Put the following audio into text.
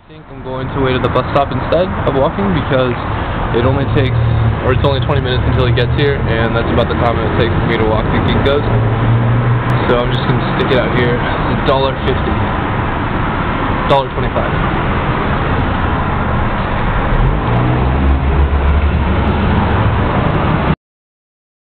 think I'm going to wait at the bus stop instead of walking because it only takes, or it's only 20 minutes until he gets here, and that's about the time it takes for me to walk to Kinko's. So I'm just going to stick it out here. It's $1.50. $1.25.